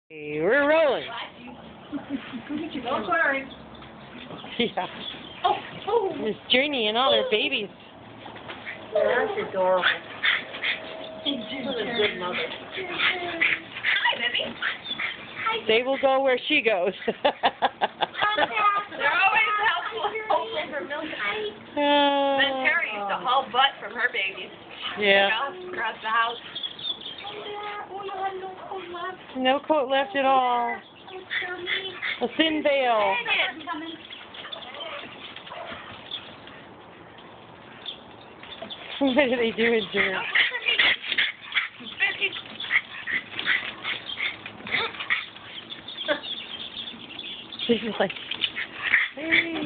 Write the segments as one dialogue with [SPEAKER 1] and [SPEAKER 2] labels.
[SPEAKER 1] Hey, we're rolling.
[SPEAKER 2] Don't worry.
[SPEAKER 1] Yeah.
[SPEAKER 2] Oh.
[SPEAKER 1] Miss Journey and all their babies.
[SPEAKER 2] That's adorable. What a good mother.
[SPEAKER 3] Hi, baby.
[SPEAKER 1] They will go where she goes.
[SPEAKER 3] They're always helpful for milk. Then Terry used to haul butt from her babies.
[SPEAKER 1] Yeah.
[SPEAKER 3] Across the house.
[SPEAKER 1] No coat left at all. A thin veil. What are they doing, Jared? She's like, hey.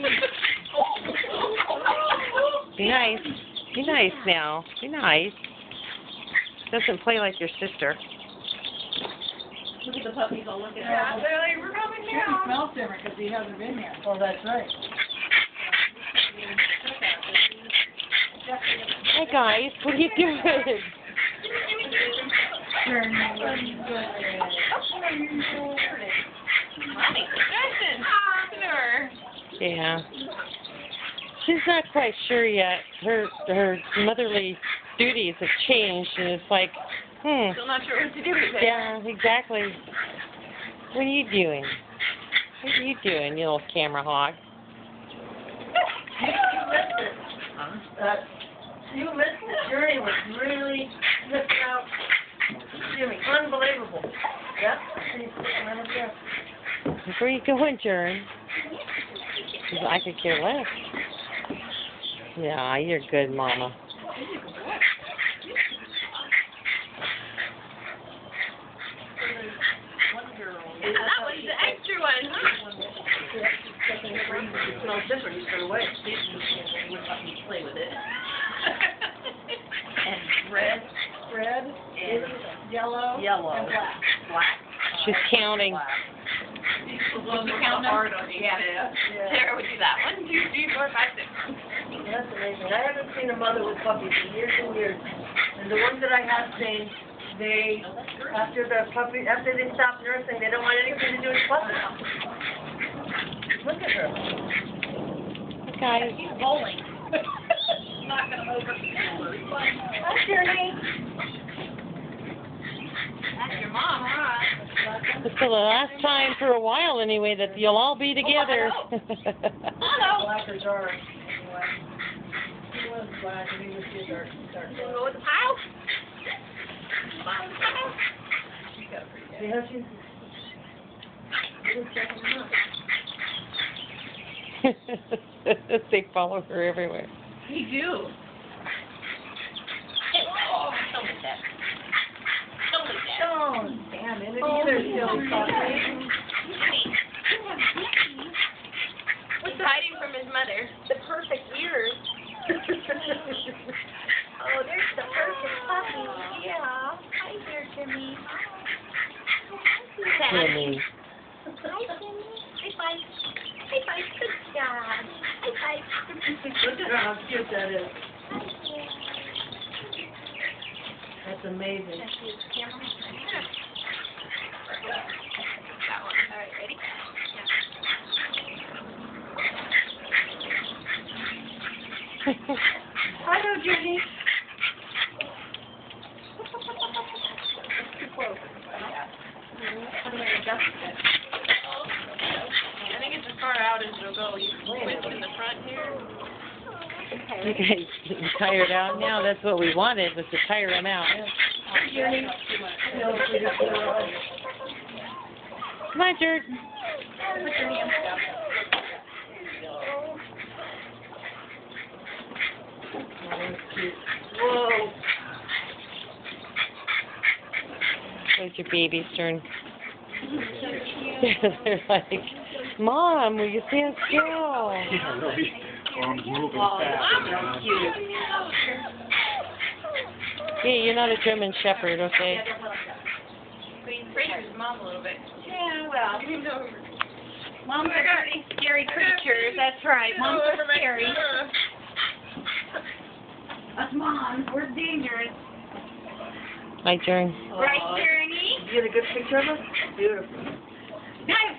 [SPEAKER 1] Be nice. Be nice now. Be nice. Doesn't play like your sister.
[SPEAKER 3] Look at the puppies all looking at
[SPEAKER 2] Yeah,
[SPEAKER 3] us.
[SPEAKER 2] they're like, we're coming down. It smells different because he hasn't been here. Oh, that's right.
[SPEAKER 1] Hi guys, what are you doing?
[SPEAKER 3] Mommy, Justin. Her.
[SPEAKER 1] Yeah. She's not quite sure yet. Her motherly duties have changed, and it's like,
[SPEAKER 3] Still not sure what to do with it.
[SPEAKER 1] Yeah, exactly. What are you doing? What are you doing, you little camera hog?
[SPEAKER 2] You missed the journey was really missing out. Jimmy, unbelievable. Yep. She's sitting right up there.
[SPEAKER 1] Where are you going, Jern? I could care less. Yeah, you're good, Mama.
[SPEAKER 3] That one's the extra one, huh?
[SPEAKER 2] It smells different. You throw it away. Would let me play with it. And red, and yellow, and black. Black.
[SPEAKER 1] She's counting.
[SPEAKER 3] We'll count hard on you. Yeah. Sarah would do that. 1, 2, 3, 4, 5, 6.
[SPEAKER 2] That's amazing. I haven't seen a mother with puppies in years and years. And the ones that I have seen, they, after they stop nursing, they don't want anything to do with puppies. Look at her.
[SPEAKER 1] Guys.
[SPEAKER 3] She's bowling. Not going to over.
[SPEAKER 2] Hi, Journey.
[SPEAKER 3] That's your mom, huh?
[SPEAKER 1] It's the last time for a while, anyway, that you'll all be together.
[SPEAKER 3] Hello.
[SPEAKER 2] Black or dark. Anyway. He was black and he was too dark.
[SPEAKER 3] Wanna go with the pile?
[SPEAKER 2] Yeah, she's checking him out.
[SPEAKER 1] They follow her everywhere.
[SPEAKER 3] You do. Oh, don't like that. Don't like that.
[SPEAKER 2] Oh, damn it. Either silly puppy.
[SPEAKER 3] He's hiding from his mother. The perfect ears.
[SPEAKER 2] Oh, there's the perfect puppy. Yeah. Hi there, Jimmy.
[SPEAKER 1] Jimmy.
[SPEAKER 3] Hi, Jimmy. High five. High five. Good job. High five.
[SPEAKER 2] Look at how cute that is. That's amazing.
[SPEAKER 3] That one. All right, ready?
[SPEAKER 2] Hi there, Jenny.
[SPEAKER 3] I think it's as far out as it'll go. You can twist in the front here.
[SPEAKER 1] You guys getting tired out now? That's what we wanted, was to tire them out. Come on, Jared.
[SPEAKER 3] Put your hands down.
[SPEAKER 2] Whoa.
[SPEAKER 1] It's your baby's turn. They're like, Mom, will you stand still?
[SPEAKER 4] Arms moving fast.
[SPEAKER 1] Hey, you're not a German Shepherd, okay?
[SPEAKER 3] Praise his mom a little bit.
[SPEAKER 2] Yeah, well.
[SPEAKER 3] Moms are scary creatures. That's right. Moms are scary. Us moms, we're dangerous.
[SPEAKER 1] Hi, Jern.
[SPEAKER 3] Right, Journey?
[SPEAKER 2] you get a good picture of her? Beautiful.
[SPEAKER 3] Guys,